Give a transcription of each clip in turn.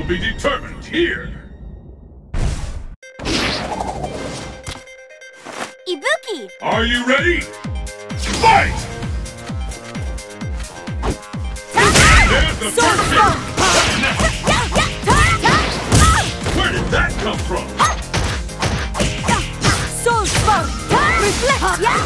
be determined here. Ibuki! Are you ready? Fight! There's the first hit! Where did that come from? Soul Spark! Reflect!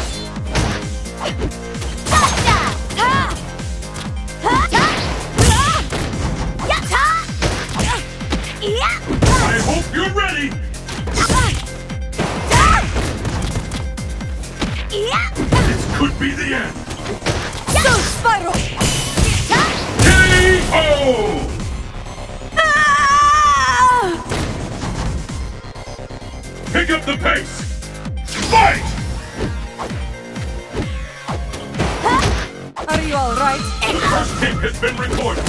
I hope you're ready! This could be the end! Soul Spiral! K.O. Pick up the pace! Fight! Are you alright? First hit has been recorded!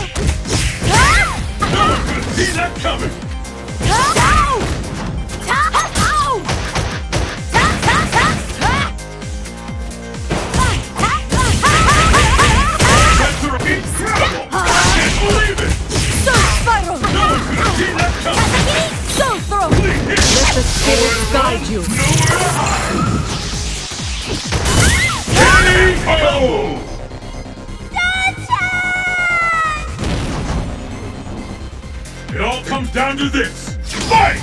No one could see that coming! That's incredible! I can't believe it! Soul Spiral! No one could see that coming! Soul Throw! Complete hit! Let the spirits guide you! Nowhere to hide! K.O. It all comes down to this! Fight!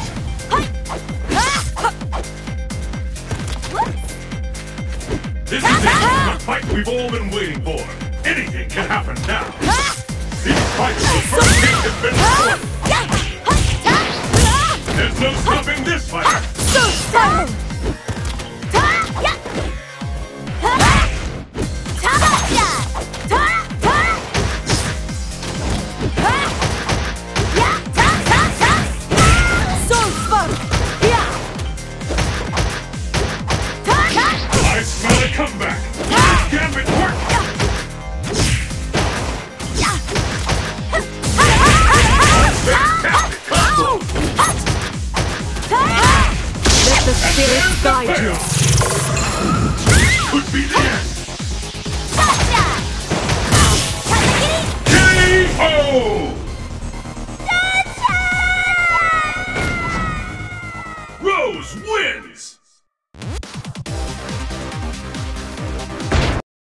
This is it! The fight we've all been waiting for! Anything can happen now! These fights, the first hit has been recorded! There's no stopping this fighter! Soul Spiral! I smell a comeback! This gambit works! Fantastic combo! Let the spirits guide you!